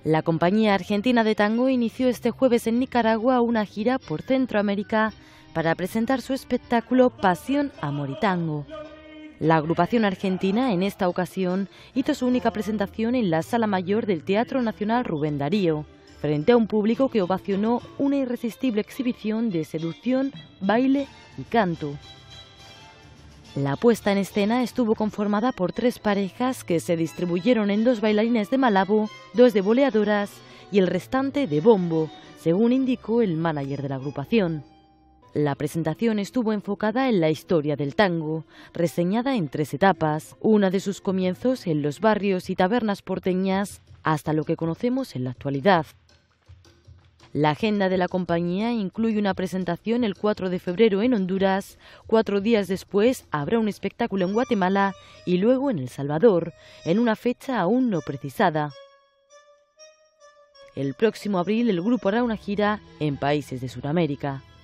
La compañía argentina de tango inició este jueves en Nicaragua una gira por Centroamérica para presentar su espectáculo Pasión, Amor y Tango. La agrupación argentina en esta ocasión hizo su única presentación en la Sala Mayor del Teatro Nacional Rubén Darío, frente a un público que ovacionó una irresistible exhibición de seducción, baile y canto. La puesta en escena estuvo conformada por 3 parejas que se distribuyeron en 2 bailarines de Malabo, 2 de boleadoras y el restante de bombo, según indicó el manager de la agrupación. La presentación estuvo enfocada en la historia del tango, reseñada en 3 etapas, una de sus comienzos en los barrios y tabernas porteñas hasta lo que conocemos en la actualidad. La agenda de la compañía incluye una presentación el 4 de febrero en Honduras, 4 días después habrá un espectáculo en Guatemala y luego en El Salvador, en una fecha aún no precisada. El próximo abril el grupo hará una gira en países de Sudamérica.